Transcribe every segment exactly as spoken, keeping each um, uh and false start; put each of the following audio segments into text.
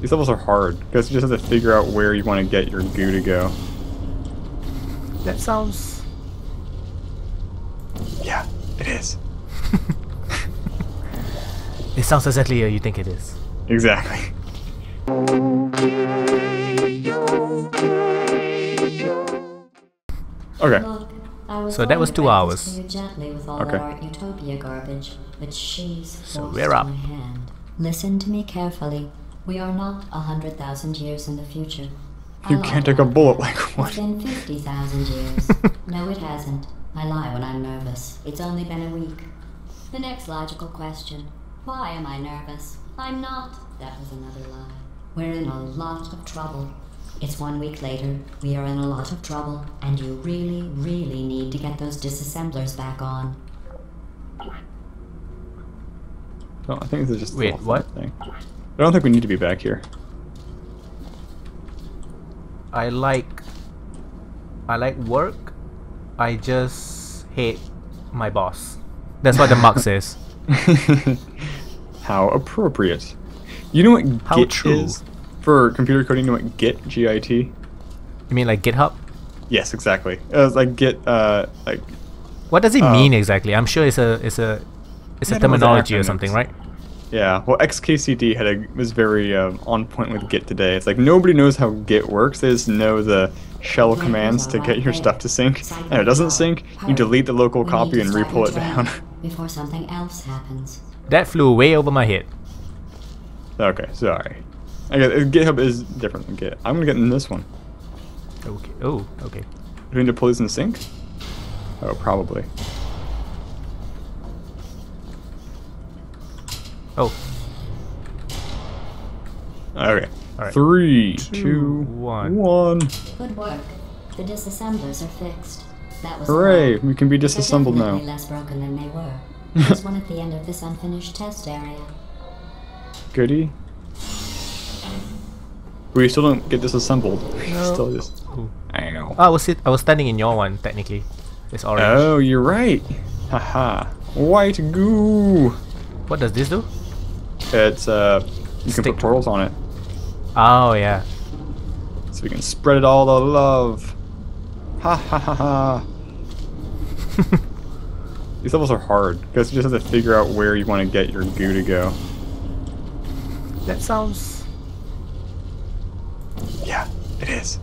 These levels are hard because you just have to figure out where you want to get your goo to go. That sounds... Yeah, it is. It sounds exactly how you think it is. Exactly. Okay. Look, I was So that was going to two break hours. this to you gently with all Okay. that Art Utopia garbage, but she's So forced we're up. my hand. Listen to me carefully. We are not a hundred thousand years in the future. I You lied can't take a about bullet that. like what? It's been fifty thousand years. No, it hasn't. I lie when I'm nervous. It's only been a week. The next logical question. Why am I nervous? I'm not. That was another lie. We're in a lot of trouble. It's one week later. We are in a lot of trouble. And you really, really need to get those disassemblers back on. No, I think this is just a Wait, little what? thing. I don't think we need to be back here. I like... I like work. I just hate my boss. That's what the mug says. How appropriate. You know what How Git true. is? For computer coding, you know what Git, G I T? You mean like GitHub? Yes, exactly. It was like Git, uh, like... What does it Uh, mean exactly? I'm sure it's a it's a it's Yeah, a I don't know the terminology or acronyms. something, right? Yeah, well, X K C D had a, was very um, on point with Git today. It's like nobody knows how Git works. They just know the shell commands to get your stuff to sync. And if it doesn't sync, you delete the local We copy need and to start re-pull it your down. training before something else happens. That flew way over my head. Okay, sorry. I guess uh, GitHub is different than Git. I'm gonna get in this one. Okay. Oh, okay. Do we need to pull these in sync? Oh, probably. Oh, Okay. Alright. Three, Two, two, one. one. Good work. The disassemblers are fixed. That was Hooray! a lot. We can be They're disassembled now. definitely less broken than they were. There's one at the end of this unfinished test area. Goody. We still don't get disassembled. We No. still just. Ooh. I know. Oh, I was sit I was standing in your one technically. It's orange. Oh, you're right. Haha. White goo. What does this do? It's uh, you can Stick. put portals on it, Oh yeah. so we can spread it all the love. Ha ha ha ha. These levels are hard because you just have to figure out where you want to get your goo to go. That sounds... Yeah, it is.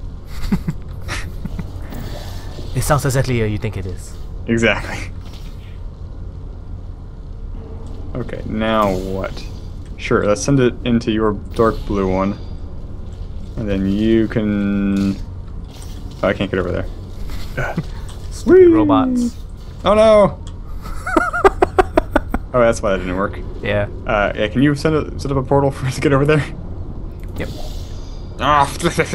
It sounds exactly how you think it is. Exactly. Okay, now what? Sure, let's send it into your dark blue one. And then you can... Oh, I can't get over there. Stupid robots. Oh no! Oh, that's why that didn't work. Yeah. Uh, yeah, can you send a, set up a portal for us to get over there? Yep. Ah.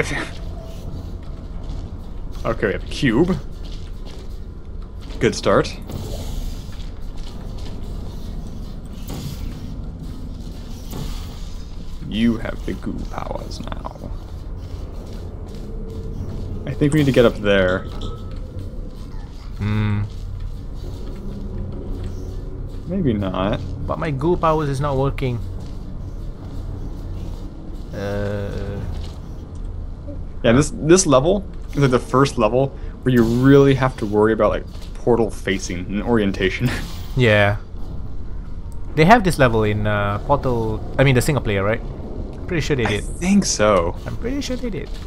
Okay, we have a cube. Good start. You have the goo powers now. I think we need to get up there. Hmm. Maybe not. But my goo powers is not working. Uh. Yeah, this this level is like the first level where you really have to worry about like portal facing and orientation. Yeah. They have this level in uh, Portal. I mean, the single player, right? Pretty sure they I did. think so. I'm pretty sure they did.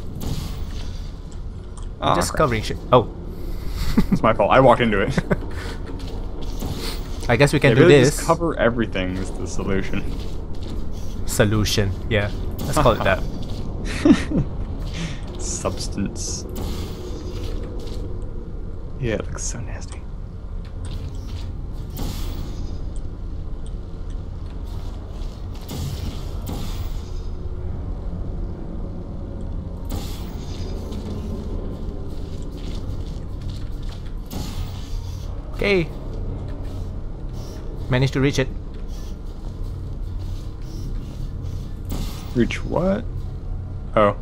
Ah, Just crap. covering shit. Oh. It's my fault. I walked into it. I guess we can Yeah, do really this. Just cover everything is the solution. Solution. Yeah. Let's call it that. Substance. Yeah, it looks so nasty. Okay. Managed to reach it. Reach what? Oh.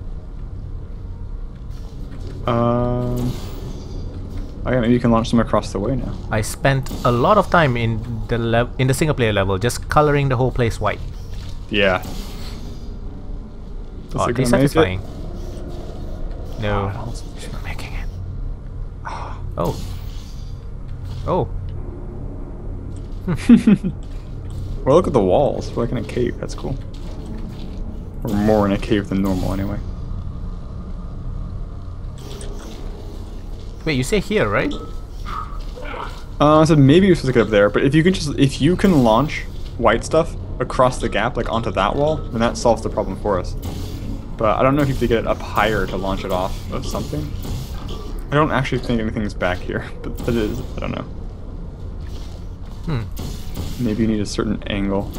Um. Oh yeah, maybe you can launch them across the way now. I spent a lot of time in the lev in the single player level just coloring the whole place white. Yeah. Is Oh, it gonna make satisfying. it? No, Oh, she's not making it. Oh. Oh. Well, look at the walls. We're like in a cave. That's cool. We're more in a cave than normal, anyway. Wait, you say here, right? Uh, so maybe you're supposed to get up there, but if you can just if you can launch white stuff across the gap, like onto that wall, then that solves the problem for us. But I don't know if you have to get it up higher to launch it off of something. I don't actually think anything's back here, but it is. I don't know. Hmm. Maybe you need a certain angle.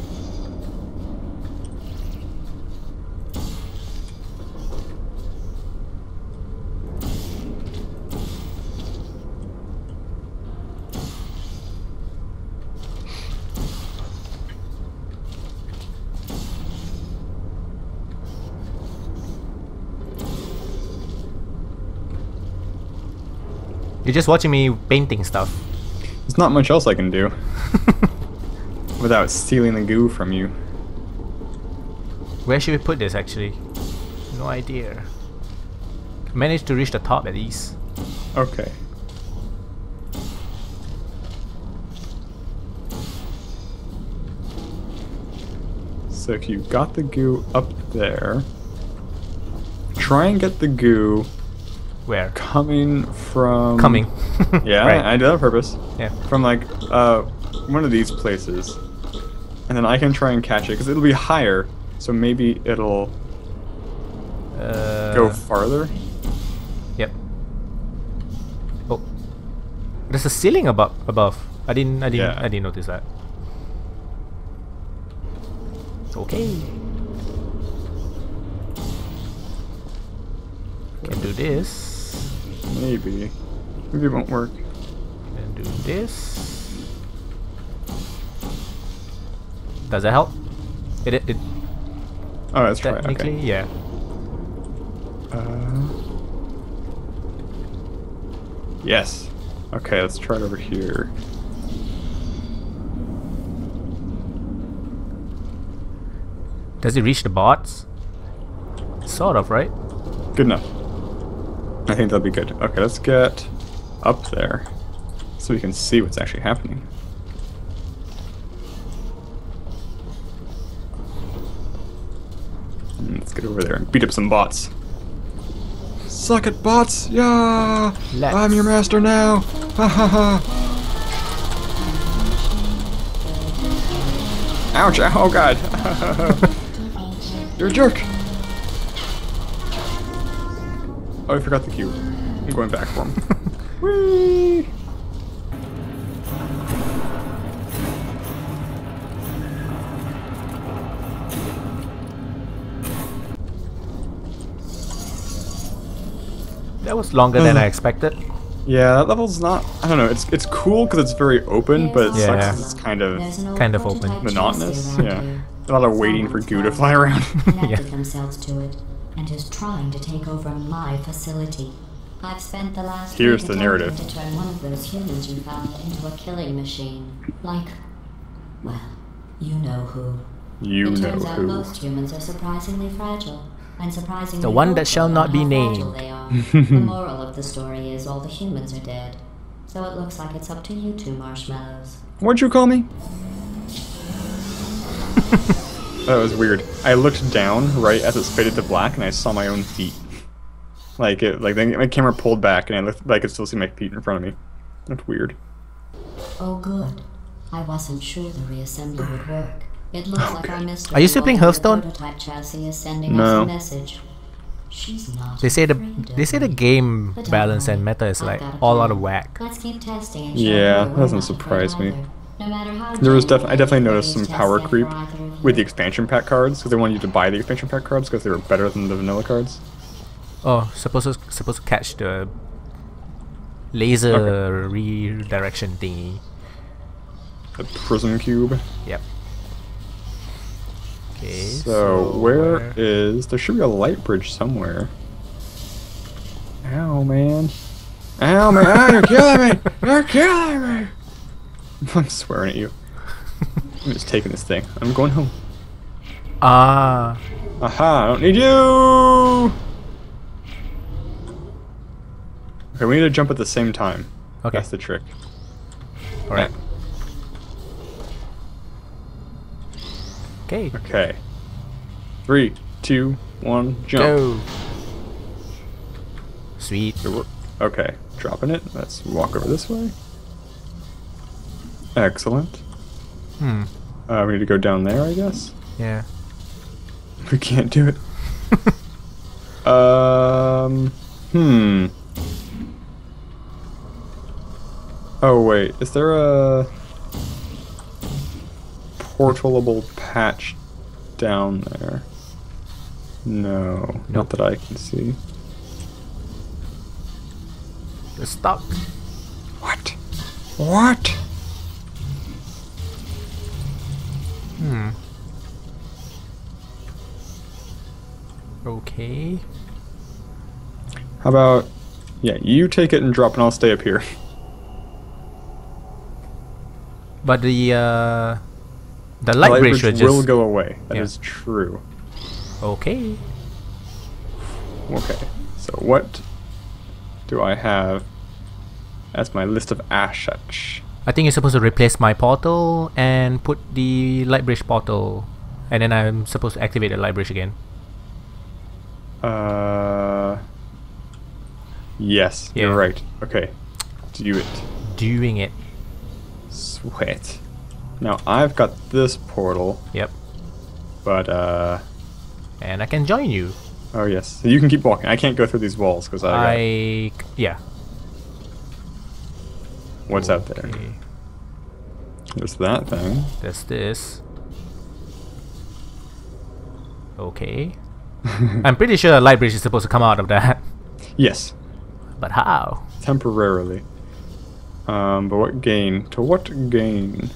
You're just watching me painting stuff. There's not much else I can do without stealing the goo from you. Where should we put this actually? No idea. Managed to reach the top at least. Okay. So if you got the goo up there, try and get the goo Where? coming from... Coming. Yeah, Right. I did that on purpose. Yeah. From like uh, one of these places. And then I can try and catch it, because it'll be higher, so maybe it'll Uh, go farther. Yep. Oh. There's a ceiling above above. I didn't I didn't Yeah. I didn't notice that. Okay. Can do this. Maybe. Maybe it won't work. And do this. Does that help? It it, it Oh, that's right. technically, Okay. yeah. Uh, yes. Okay, let's try it over here. Does it reach the bots? Sort of, right? Good enough. I think that'll be good. Okay, let's get up there so we can see what's actually happening. And let's get over there and beat up some bots. Suck it, bots! Yeah! Let's. I'm your master now! Ha ha ha! Ouch! Oh god! You're a jerk! Oh, I forgot the cube. I'm going back for him. Whee! That was longer than I expected. Yeah, that level's not. I don't know. It's it's cool because it's very open, but it Yeah. sucks 'cause it's kind of There's an old Kind of prototype open. monotonous. chassis around Yeah, here. a lot of waiting for goo to fly around. Connected Yeah. themselves to it and is trying to take over my facility. I've spent the last Here's week the attempting narrative. to turn one of those humans you found into a killing machine. Like, well, you know who. You it know turns out who. most humans are surprisingly fragile. And surprisingly The one that vocal shall not about be how fragile named. they are. The moral of the story is all the humans are dead. So it looks like it's up to you two marshmallows. What'd you call me? That was weird. I looked down right as it faded to black, and I saw my own feet. Like it, like the, my camera pulled back, and I looked, I could still see my feet in front of me. That's weird. Oh, good. I wasn't sure the reassembly would work. It looks like our mystery Are you still playing Hearthstone? prototype chassis is sending No. us a message. She's not. They say the afraid of they say the me. game But don't balance and worry, meta is I've like got a all out plan. of whack. Let's keep testing and show Yeah, her that we're doesn't not surprise afraid me. either. No matter how There was genuine definitely, I definitely the noticed some test power yet creep for either of with the you. expansion pack cards because they wanted you to buy the expansion pack cards because they were better than the vanilla cards. Oh, supposed to supposed to catch the laser redirection thingy. The prism cube. Yep. Okay. So, where is... There should be a light bridge somewhere. Ow, man. Ow, man. Ow, you're killing me. You're killing me. I'm swearing at you. I'm just taking this thing. I'm going home. Ah. Aha, I don't need you! Okay, we need to jump at the same time. Okay. That's the trick. Alright. Okay. Okay. Three, two, one, jump. Go. Sweet. Okay, we're- okay, dropping it. Let's walk over this way. Excellent. Hmm. Uh, we need to go down there, I guess. Yeah. We can't do it. um. Hmm. Oh wait, is there a portalable patch down there? No, Nope. not that I can see. You're stuck. What? What? Hmm. Okay. How about, yeah, you take it and drop, and I'll stay up here. But the uh, the light, Light bridge bridge will will just go away. That is Yeah. true. okay. Okay, so what do I have as my list of assets? I think you're supposed to replace my portal and put the light bridge portal, and then I'm supposed to activate the light bridge again. Uh, yes, Yeah. you're right. Okay, do it. Doing it. Sweet. Now I've got this portal, Yep. but uh, And I can join you. oh yes, so you can keep walking. I can't go through these walls because I. Got, I yeah. what's out there? Okay. There's that thing. There's this. Okay. I'm pretty sure a light bridge is supposed to come out of that. Yes, But how? temporarily. Um, but what gain? To what gain?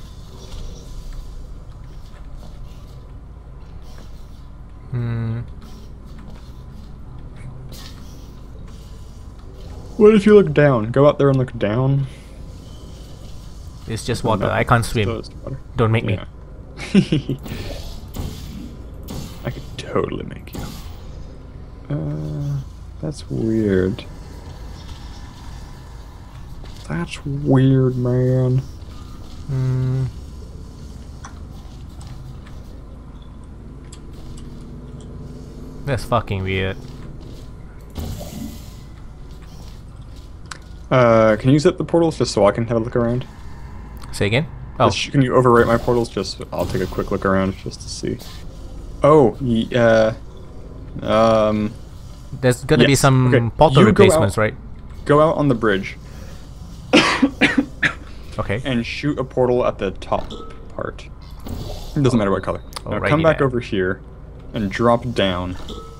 Hmm. What if you look down? Go out there and look down. It's just water. No, I can't still swim. is water. Don't make me. Yeah. I could totally make you. Uh, that's weird. That's weird, man. Hmm. That's fucking weird. Uh, can you zip the portals just so I can have a look around? Say again? Oh, Just- can you overwrite my portals? Just I'll take a quick look around just to see. Oh, yeah. Um, there's gonna be yes. some Okay, portal you go replacements, out- right? go out on the bridge Okay. and shoot a portal at the top part. It doesn't matter what color. Now Alrighty come back then. over here and drop down.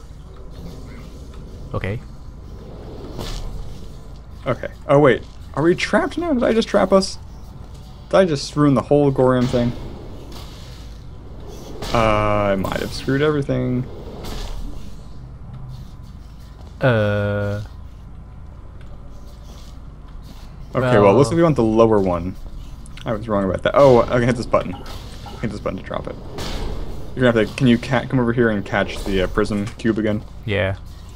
Okay. Okay. Oh wait, are we trapped now? Did I just trap us? Did I just ruin the whole Gorium thing? Uh, I might have screwed everything. Uh. Okay, well, looks like Well- we want the lower one. I was wrong about that. Oh, I can hit this button. Hit this button to drop it. You're gonna have to. Can you ca come over here and catch the uh, prism cube again? Yeah.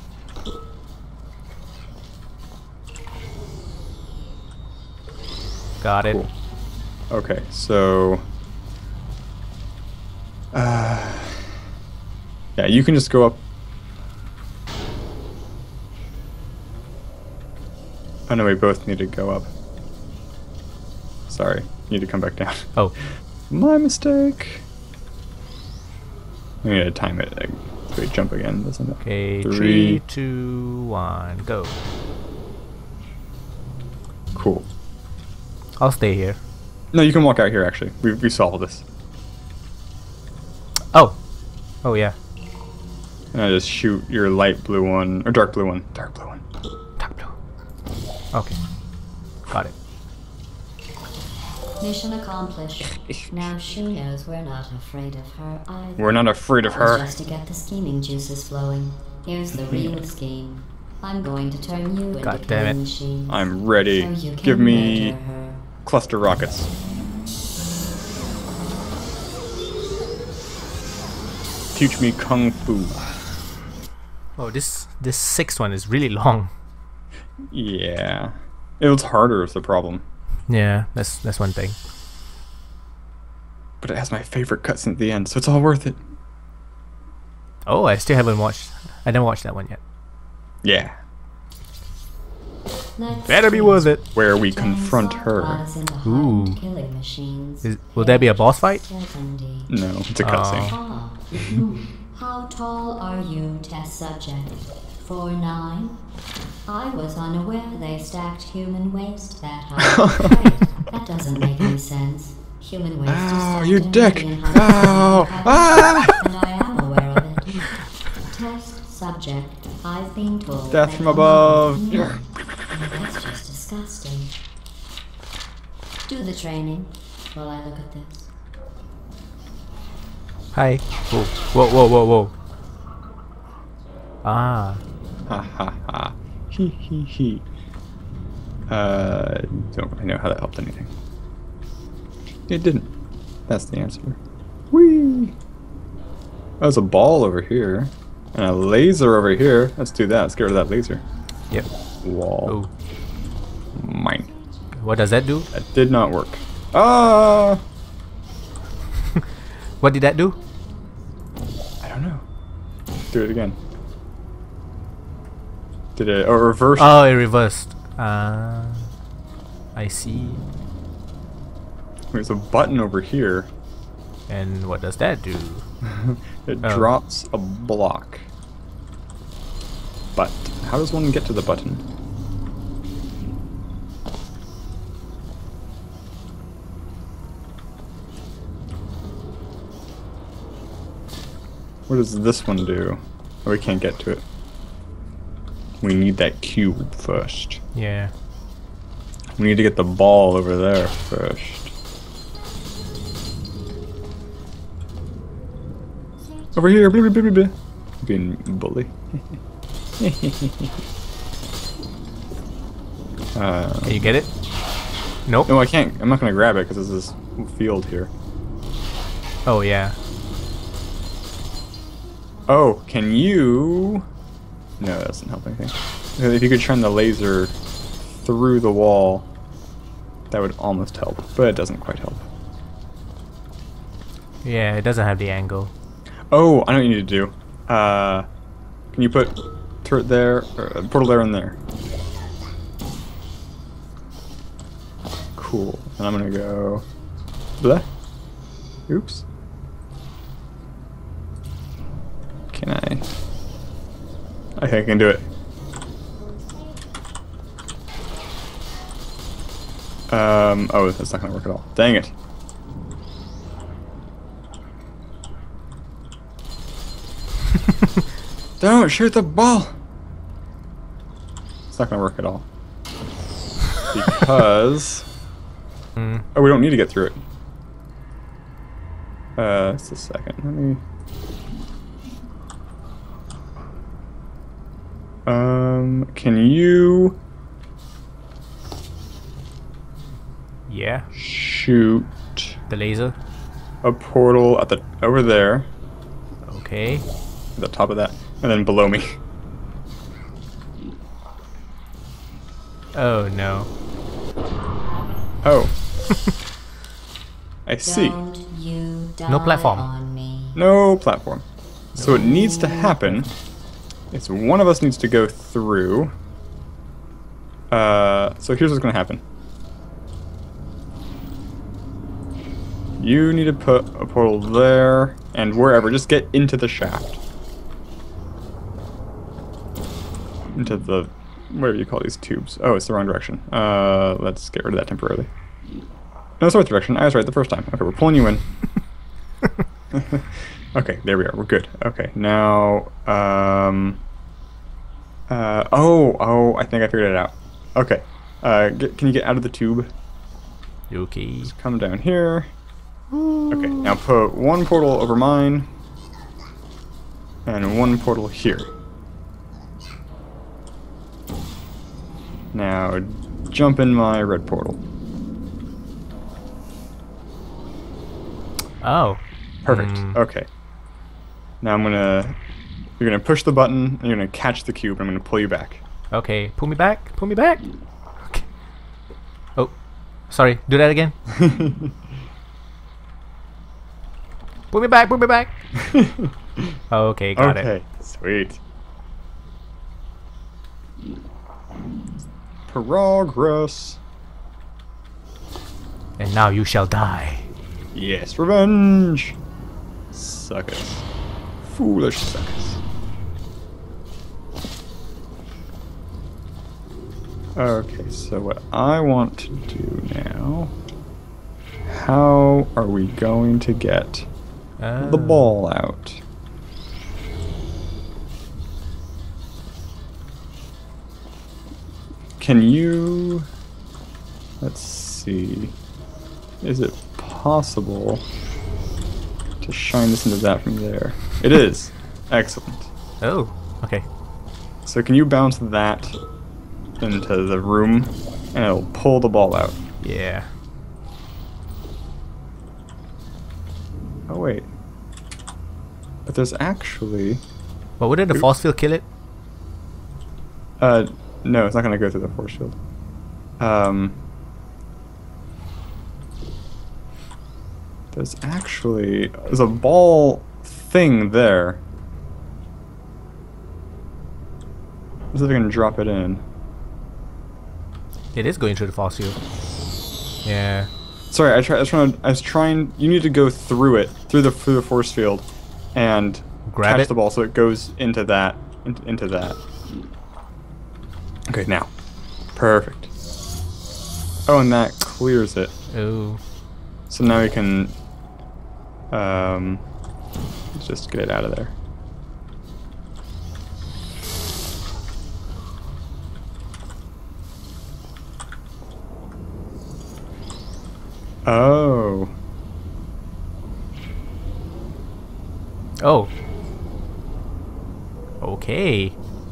Got it. Cool. Okay, so. Uh, yeah, you can just go up. Oh no, we both need to go up. Sorry, you need to come back down. Oh. My mistake. We need to time it. Like, so we jump again, doesn't it? Okay. Three. Three, two, one, go. Cool. I'll stay here. No, you can walk out here. Actually, we we solved this. Oh. Oh yeah. And I just shoot your light blue one or dark blue one. Dark blue one. Dark blue. Okay. Got it. Mission accomplished. Now Shu knows we're not afraid of her either. We're not afraid of That was her. just to get the scheming juices flowing. Here's the real scheme. I'm going to turn you into God damn it. killing machines. I'm ready. So you Give can me murder her. cluster rockets. Teach me kung fu. Oh, this this sixth one is really long. Yeah. It was harder is the problem. Yeah, that's that's one thing. But it has my favorite cutscene at the end, so it's all worth it. Oh, I still haven't watched. I didn't watch that one yet. Yeah. Let's Better be see. worth it. Where we Giants confront are her. gods in the heart Ooh. of killing machines. Is, will there be a boss fight? seventy. No, it's a cutscene. Ah. How tall are you, test subject? Four nine? I was unaware they stacked human waste that high. Right, that doesn't make any sense. Human waste is Ow, stacked you in dick! million hundred Ow! thousand Ah! and I am aware of it. Test subject. I've been told. Death that from you above. know- No, that's just disgusting. Do the training while I look at this. Hi. Whoa, whoa, whoa, whoa, whoa. Ah. Ha ha ha. He he he. Uh, don't really know how that helped anything. It didn't. That's the answer. Whee! There's a ball over here. And a laser over here. Let's do that. Let's get rid of that laser. Yep. Wall. Oh. Mine. What does that do? That did not work. Ah! What did that do? I don't know. Do it again. Did it? Oh, reverse. Oh, it reversed. Ah. I see. There's a button over here. And what does that do? It Oh. drops a block. But how does one get to the button? What does this one do? Oh, we can't get to it. We need that cube first. Yeah. We need to get the ball over there first. Over here, blah, blah, blah, blah, blah. Being bully. uh, Can you get it? Nope. no, I can't. I'm not gonna grab it because there's this field here. Oh, yeah. Oh, can you? No, that doesn't help anything. If you could turn the laser through the wall, that would almost help, but it doesn't quite help. Yeah, it doesn't have the angle. Oh, I know what you need to do. Uh, can you put turret there, or a portal there and there? Cool. And I'm gonna go. Blah. Oops. Can I? I think I can do it. Um. Oh, that's not gonna work at all. Dang it. Don't shoot the ball! It's not gonna work at all. Because... Mm. Oh, we don't need to get through it. Uh, just a second. Let me... Um, can you... Yeah. shoot The laser. a portal at the... over there, Okay. at the top of that, and then below me? Oh, no. Oh. I see. Don't you die No platform. on me. No platform. So what needs to happen is one of us needs to go through. Uh, so here's what's going to happen. You need to put a portal there and wherever. Just get into the shaft. Into the... whatever you call these tubes. Oh, it's the wrong direction. Uh, let's get rid of that temporarily. No, it's the right direction. I was right the first time. Okay, we're pulling you in. Okay, there we are. We're good. Okay, now... Um... Uh, oh, oh, I think I figured it out. Okay. Uh, get, can you get out of the tube? Okay. Just come down here. Okay, now put one portal over mine. And one portal here. Now, jump in my red portal. Oh. Perfect. Mm. Okay. Now I'm gonna. You're gonna push the button, and you're gonna catch the cube, and I'm gonna pull you back. Okay, pull me back. Pull me back. Okay. Oh, sorry. Do that again. Pull me back. Pull me back. Okay, got okay, it. sweet. Progress. And now you shall die. Yes, revenge. Suckers. Foolish suckers. Okay, so what I want to do now... How are we going to get Ah. the ball out? Can you... Let's see... Is it possible to shine this into that from there? It is! Excellent. Oh, okay. So can you bounce that into the room, and it'll pull the ball out? Yeah. Oh wait. But there's actually... But wouldn't the force field kill it? Uh, no, it's not gonna go through the force field. Um... There's actually... There's a ball thing there. Let's see if I can drop it in. It is going through the force field. Yeah. Sorry, I, try, I was trying. I was trying. You need to go through it, through the through the force field, and Grab catch it? the ball so it goes into that, in, into that. Okay, now, perfect. Oh, and that clears it. Oh. So now we can, um, just get it out of there. Oh. Oh. Okay.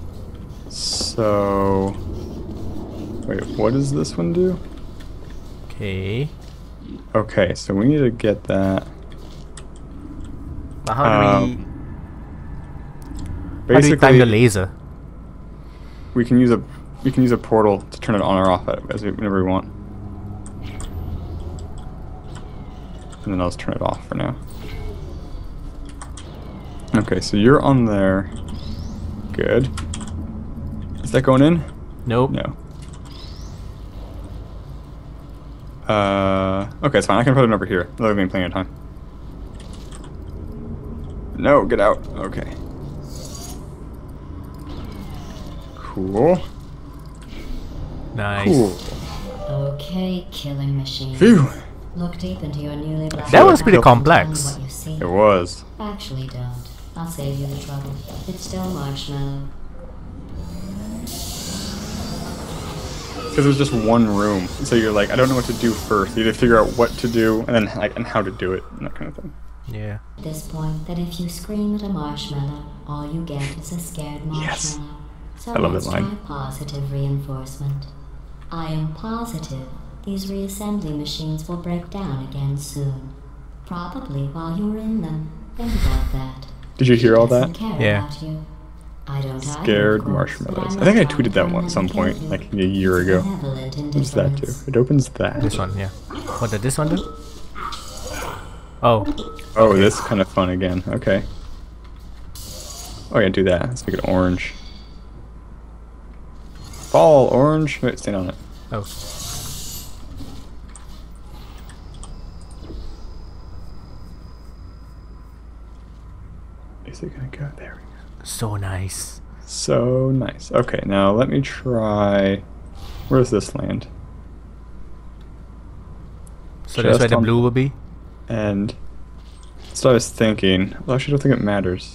So. Wait, what does this one do? Okay. Okay, so we need to get that. But how do Um, we? How do we Basically, time the laser? we can use a we can use a portal to turn it on or off as we, whenever we want. And then I'll just turn it off for now. Okay, so you're on there. Good. Is that going in? Nope. No. Uh, okay, it's fine. I can put it over here. That'll give me plenty of time. No, get out. Okay. Cool. Nice. Cool. Okay, killing machine. Phew. Look deep into your newly black. That was pretty eyes and tell me complex. what you see. It was. Actually, don't. I'll save you the trouble. It's still marshmallow. Because there's just one room, so you're like, I don't know what to do first. You need to figure out what to do, and then like, and how to do it, and that kind of thing. Yeah. At this point, that if you scream at a marshmallow, all you get is a scared marshmallow. Yes. So I love let's that line. try positive reinforcement. I am positive these reassembly machines will break down again soon. Probably while you're in them. Think about that. Did you hear all Doesn't that? care Yeah. about you. I don't either, Scared of course, but marshmallows. I'm I think I not tweeted that trying to one at some turn them point, into like a year ago. benevolent What does that do? indifference. It opens that. This one, yeah. What did this one do? Oh. Oh, this is kind of fun again. Okay. Oh yeah, do that. Let's make it orange. Ball orange. Wait, stand on it. Oh. Is it gonna go? There we go. So nice. So nice. Okay, now let me try. Where's this land? So that's where Just the on- blue will be? And that's what I was thinking. Well, I actually don't think it matters.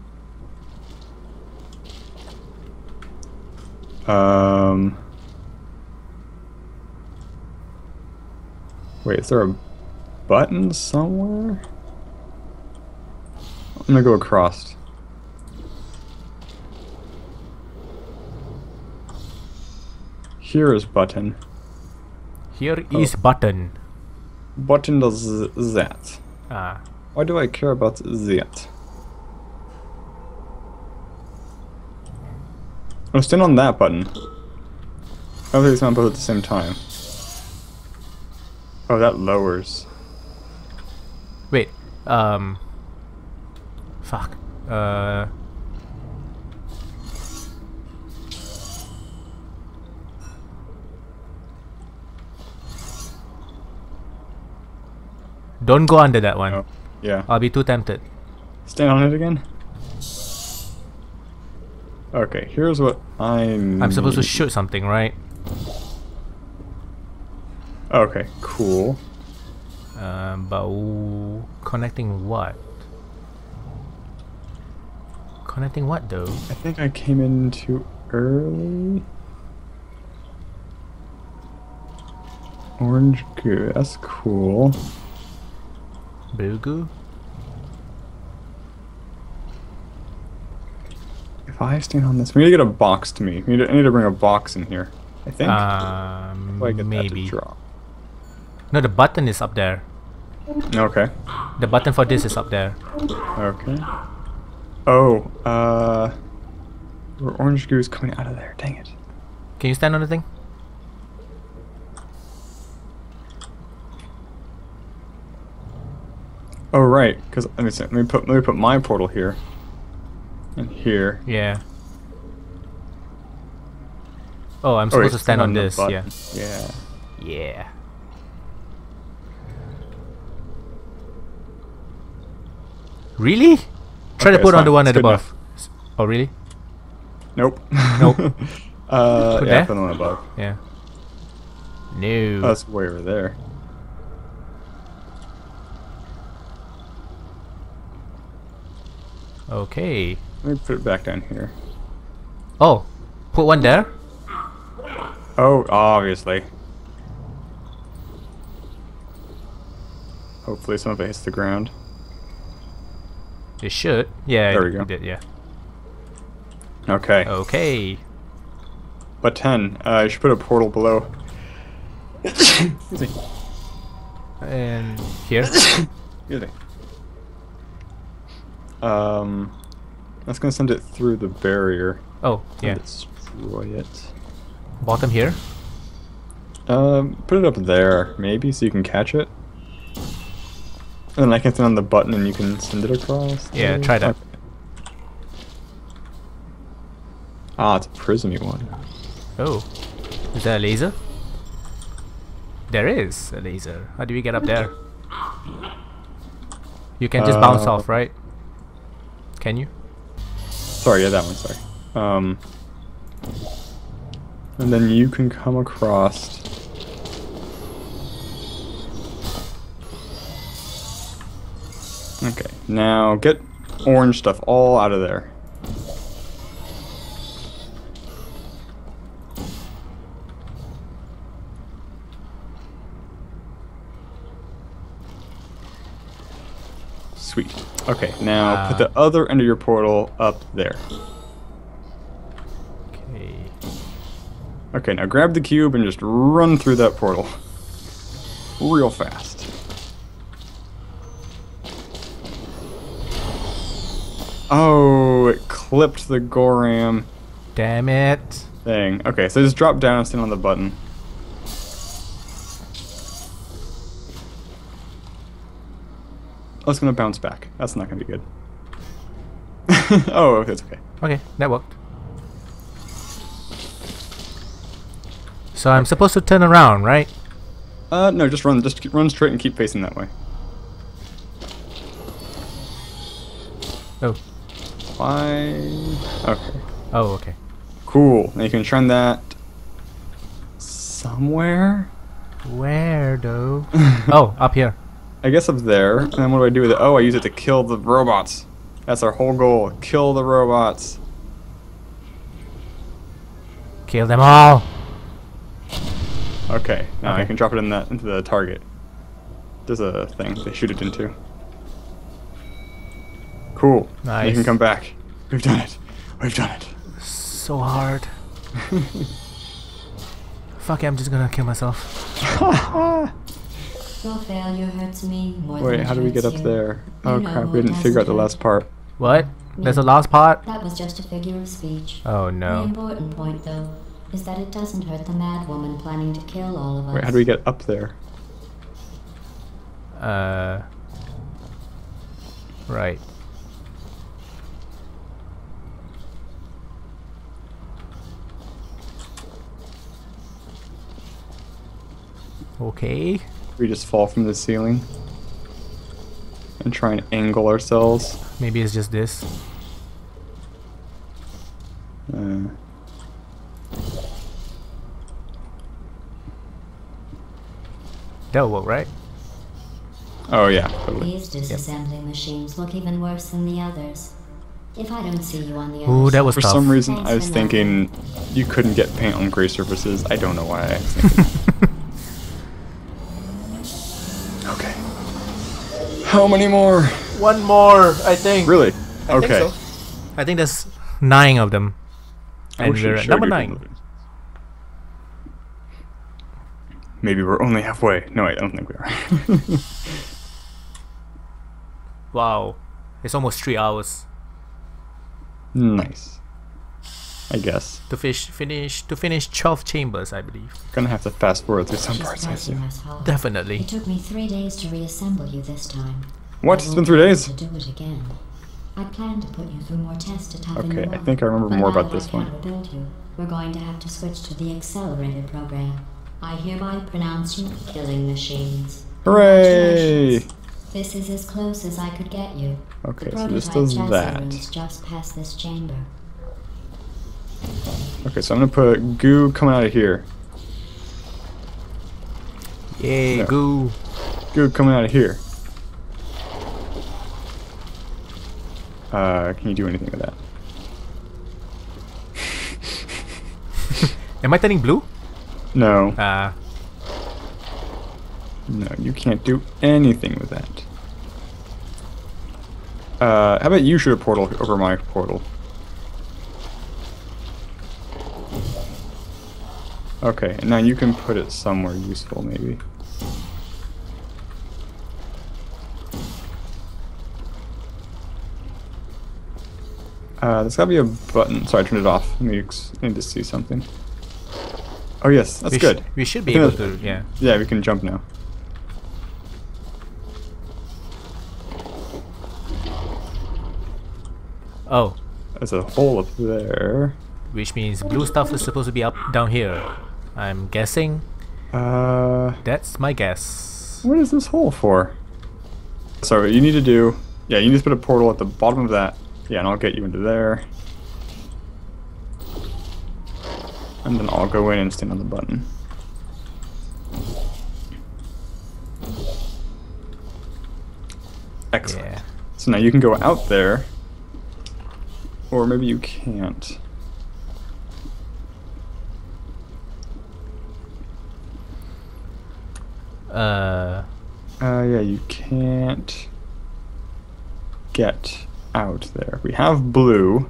Um. Wait, is there a button somewhere? I'm gonna go across. Here is button. Here Oh. is button. Button does that. Ah. Why do I care about that? Oh, stand on that button. I don't think it's on both at the same time. Oh, that lowers. Wait. Um. Fuck. Uh. Don't go under that one. Oh, yeah. I'll be too tempted. Stand on it again? Okay, here's what I'm... I'm supposed to shoot something, right? Okay, cool. Um, but w- connecting what? Connecting what though? I think I came in too early. Orange goo, that's cool. Blue goo? If I stand on this, we need to get a box to me. We need to, I need to bring a box in here. I think. Um, If I get maybe. that to drop. No, the button is up there. Okay. The button for this is up there. Okay. Oh, uh, orange goo is coming out of there. Dang it. Can you stand on the thing? Oh right, because let me see, let me put let me put my portal here. And here. Yeah. Oh, I'm Oh, supposed wait, to stand on the this. Yeah. button. Yeah. Yeah. Really? Try to Okay, put it's on the fine. one It's at the good above. S- Oh, really? Nope. Nope. uh, Put yeah, there? put the one above. Yeah. No. Oh, that's way over there. Okay. Let me put it back down here. Oh, put one there? Oh, obviously. Hopefully some of it hits the ground. It should. Yeah, There it we go. did, yeah. Okay. Okay. But ten, uh, you should put a portal below. Excuse me. And here? Excuse me. Um, that's gonna send it through the barrier. Oh, yeah. And destroy it. Bottom here? Um, put it up there, maybe, so you can catch it. And then I can stand on the button and you can send it across. Yeah, try that. Okay. Ah, it's a prismy one. Oh. Is that a laser? There is a laser. How do we get up there? You can just bounce Uh, off, right? Can you? Sorry, yeah, that one, sorry. Um, and then you can come across. Okay, now get orange stuff all out of there. Sweet. Okay, now put Ah. the other end of your portal up there. Okay. Okay, now grab the cube and just run through that portal. Real fast. Oh, it clipped the Goram Damn it. thing. Okay, so just drop down and stand on the button. Oh, it's gonna bounce back. That's not gonna be good. Oh, okay, it's okay. Okay, that worked. So I'm supposed to turn around, right? Uh, no, just run. Just keep, run straight and keep facing that way. Oh. Why? Okay. Oh, okay. Cool. Now you can trend that somewhere. Where though? Oh, up here. I guess up there. And then what do I do with it? Oh, I use it to kill the robots. That's our whole goal. Kill the robots. Kill them all. Okay. Now I Okay. can drop it in that into the target. There's a thing they shoot it into. Cool. Now you Nice. can come back. We've done it. We've done it. So hard. Fuck it, I'm just gonna kill myself. Your failure hurts me more Wait, than it how do we get hurts up you. there? You Oh know crap, who we it didn't figure out the doesn't last part. What? There's a last part? That was just a figure of speech. Oh The no. important point, though, is that it doesn't hurt the mad woman planning to kill all of us. Wait, how do we get up there? Uh. Right. Okay. We just fall from the ceiling and try and angle ourselves. Maybe it's just this. Uh, That'll work, right? oh yeah, totally. These disassembly machines look even worse than the others. If I don't see you on the Ooh, other that side- was For tough. some reason, Thanks I was for thinking you couldn't get paint on gray surfaces. I don't know why. I was thinking. Okay. How many more? One more, I think. Really? I Okay. think so. I think there's nine of them. I And wish we're you at showed number your nine. abilities. Maybe we're only halfway. No, wait, I don't think we are. Wow. It's almost three hours Nice. I guess. to fish, finish to finish twelve chambers, I believe. Gonna have to fast forward through some She's parts, I pressing assume. us hard. Definitely. It took me three days to reassemble you this time. What? I It's won't been three be able days? To do it again. I plan to put you through more tests to toughen Okay, you I up. think I remember But more now about that this I one. can't rebuild you, we're going to have to switch to the accelerated program. I hereby pronounce you killing machines. Hooray! Congratulations. This is as close as I could get you. Okay, the so this prototype does chassis that. room's just past this chamber. Okay, so I'm gonna put goo coming out of here. Yay, No. goo. Goo coming out of here. Uh, can you do anything with that? Am I turning blue? No. Uh, No, you can't do anything with that. Uh, how about you shoot a portal over my portal? Okay, and now you can put it somewhere useful, maybe. Uh, there's gotta be a button. Sorry, I turned it off. Let me ex- need to see something. Oh yes, that's we sh- good. we should I be think able that's- to, yeah. Yeah, we can jump now. Oh, There's a hole up there. which means blue stuff is supposed to be up down here. I'm guessing. Uh, That's my guess. what is this hole for? So what you need to do, yeah, you need to put a portal at the bottom of that. Yeah, and I'll get you into there. And then I'll go in and stand on the button. Excellent. Yeah. So now you can go out there, or maybe you can't. Uh, Uh, yeah, you can't get out there. We have blue.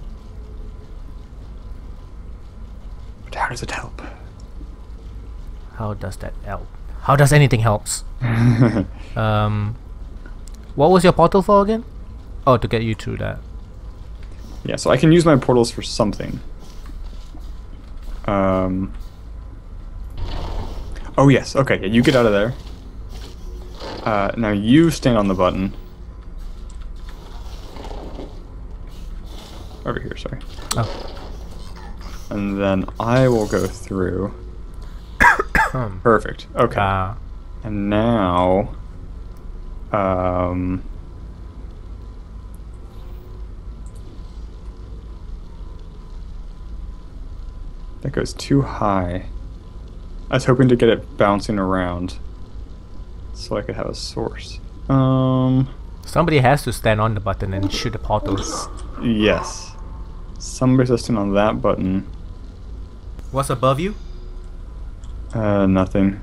But how does it help? how does that help? How does anything helps? Um, what was your portal for again? Oh, to get you through that. Yeah, so I can use my portals for something. Um. Oh yes, okay, yeah, you get out of there. Uh, now you stand on the button. Over here, sorry. Oh. And then I will go through. Perfect. Okay. Uh, And now, um, that goes too high. I was hoping to get it bouncing around so I could have a source. Um, somebody has to stand on the button and shoot the portals. yes. Somebody's listening on that button. What's above you? Uh, nothing.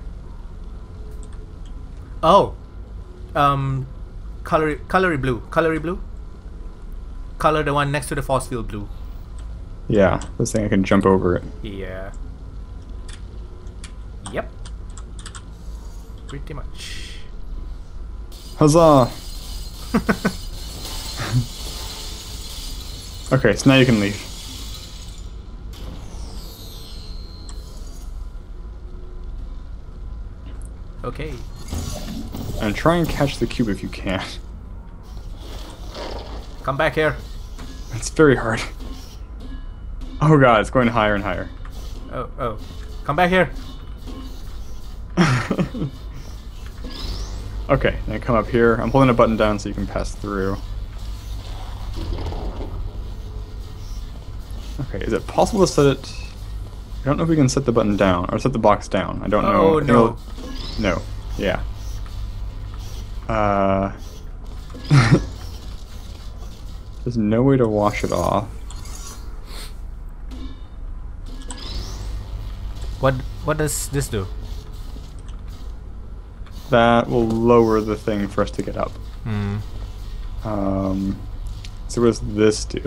Oh, um, color, colory blue, colory blue. Color the one next to the force field blue. Yeah, this thing I can jump over it. Yeah. Yep. Pretty much. Huzzah! Okay, so now you can leave. Okay. And try and catch the cube if you can. Come back here. It's very hard. Oh god, it's going higher and higher. Oh, oh. Come back here. Okay, then come up here. I'm holding a button down so you can pass through. Okay, is it possible to set it... I don't know if we can set the button down, or set the box down. I don't know. Oh, I think no. it'll- No. Yeah. Uh... There's no way to wash it off. What what does this do? That will lower the thing for us to get up. Hmm. Um, so what does this do?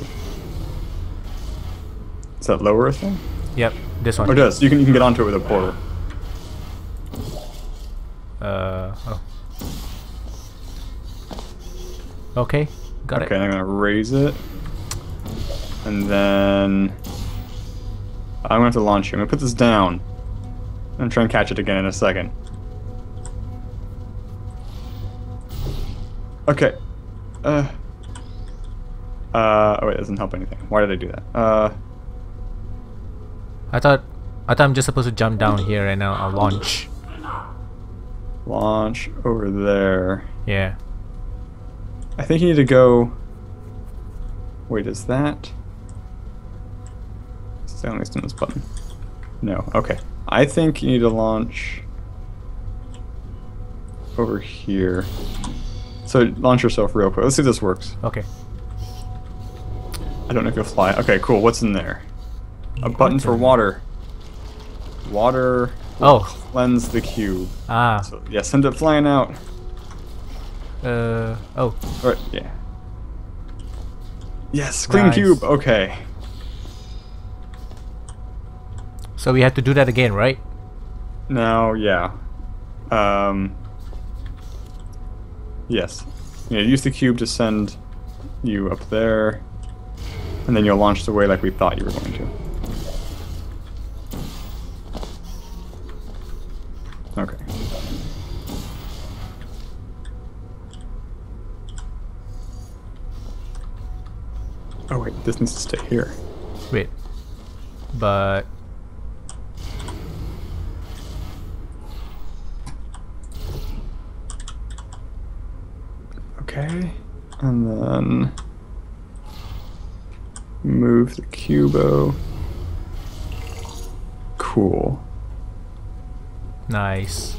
Does that lower a thing? Yep, this one. Oh, it does. You can, you can get onto it with a portal. Uh, oh. Okay, got Okay, it. I'm gonna raise it. And then... I'm gonna have to launch you. I'm gonna put this down. I'm trying to catch it again in a second. Okay. Uh... Uh, oh wait, that doesn't help anything. Why did I do that? Uh... I thought I thought I'm just supposed to jump down here and now I'll launch. Launch over there. Yeah. I think you need to go... Wait, is that... Is that only on this button? No, okay. I think you need to launch... over here. So launch yourself real quick. Let's see if this works. Okay. I don't know if you'll fly. Okay, cool. What's in there? A button for water. Water will Oh. cleanse the cube. Ah. So, yeah, send it flying out. Uh. Oh. Alright, yeah. Yes, clean Nice. cube. Okay. So we have to do that again, right? Now, yeah. Um. Yes. Yeah, use the cube to send you up there, and then you'll launch the way like we thought you were going to. Okay. Oh wait, this needs to stay here. Wait. But Okay, and then move the cubo. Cool. nice.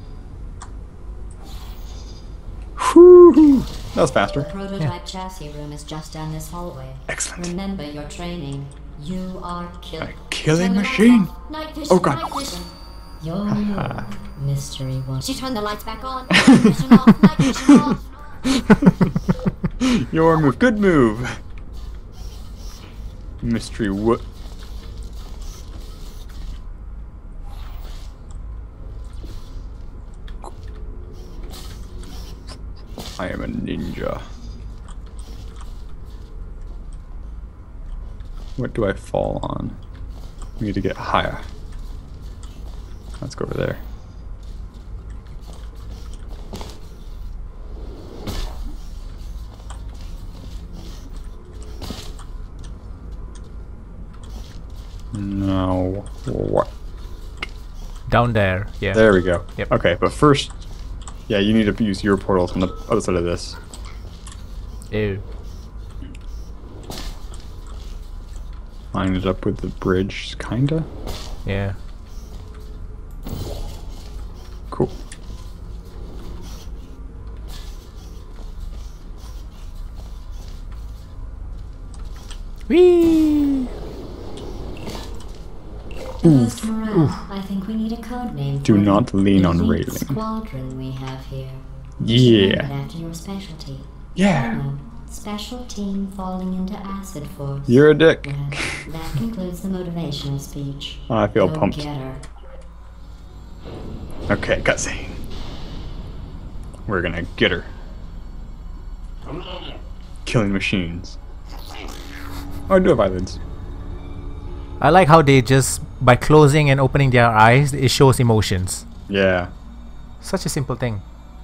Whew, that was faster. The prototype chassis room is just down this hallway. Excellent. Remember your training. You are killing. A killing Turn the lights machine. off. Night vision, Oh, God. night vision. Your Haha. move, mystery one. She turned the lights back on. Night vision off. Night vision off. Your move. Good move. Mystery what? I am a ninja. What do I fall on? We need to get higher. Let's go over there. No. What? Down there. Yeah. There we go. Yep. Okay, but first, yeah, you need to use your portals on the other side of this. Ew. Line it up with the bridge, kinda. Yeah. Cool. Whee! Mister Morale, I think we need a code name. Do for not the lean on elite railing. Squadron we have here. Yeah. Named after your specialty. Yeah. Oh, no. Special team falling into acid force. You're a dick. Well, that concludes the motivational speech. I feel Go pumped. Get her. Okay, cutscene. We're gonna get her. Killing machines. Oh, I do have eyelids. I like how they just, by closing and opening their eyes, it shows emotions. Yeah. Such a simple thing.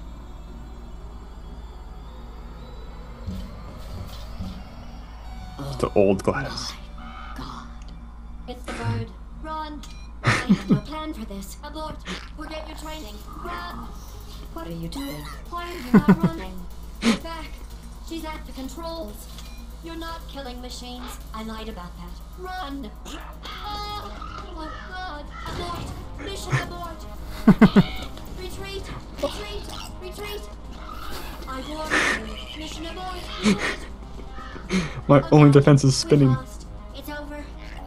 The old Gladys. God. It's the bird. Run. I have no plan for this. Abort. Forget your training. Run. What are you doing? Why are you not running? Get back. She's at the controls. You're not killing machines. I lied about that. Run. Oh, oh God. Abort. Mission abort. Retreat. Retreat. Retreat. I warned you. Mission abort. Retreat. My Oh, only no. defense is We've spinning. lost. It's over.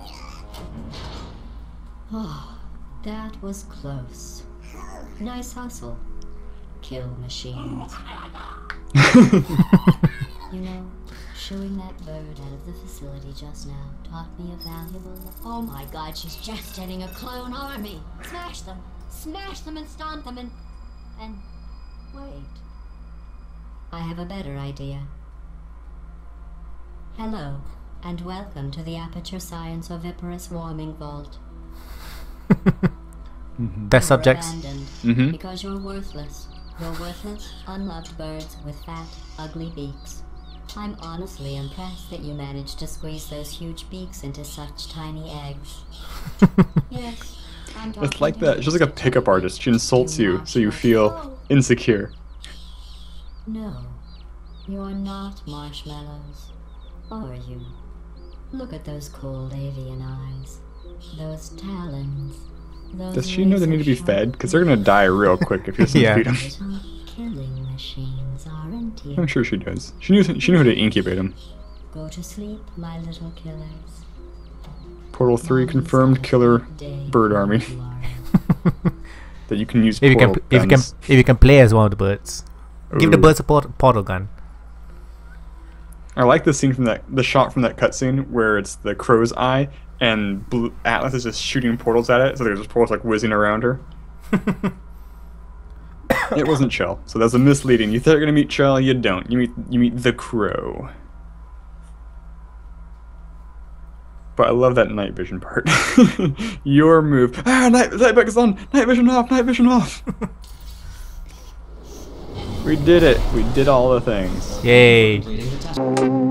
Oh, that was close. Nice hustle. Kill machines. You know, shooing that bird out of the facility just now taught me a valuable... Oh my God, she's just getting a clone army. Smash them. Smash them and stomp them and... And... Wait. I have a better idea. Hello, and welcome to the Aperture Science Oviparous Warming Vault. Test You were subjects. abandoned Mhm. because you're worthless. You're worthless, unloved birds with fat, ugly beaks. I'm honestly impressed that you managed to squeeze those huge beaks into such tiny eggs. Yes, I'm talking It's like to that. you, She's like a Mister pickup Tucker. artist. She insults Do you not so you rush. feel No. insecure. No, you're not marshmallows. Are you? Look at those cold avian eyes. Those talons. Those Does she know they need to be laser-sharp fed? Because they're gonna die real quick if you doesn't Yeah. feed them. Little killing machines, aren't you? I'm sure she does. She knew. She knew how to incubate them. Go to sleep, my little killers. Portal three Mommy's confirmed got a killer good day bird for army you, Laura. that you can use. If you can, portal if you can, guns. if you can play as one of the birds, give the Ooh. birds a port- portal gun. I like the scene from that, the shot from that cutscene where it's the crow's eye and Blue Atlas is just shooting portals at it, so there's just portals like whizzing around her. It wasn't Chell, so that's a misleading. You thought you're gonna meet Chell, you don't. You meet you meet the crow. But I love that night vision part. Your move. Ah, night night back is on. Night vision off. Night vision off. We did it. We did all the things. Yay! Completing the test.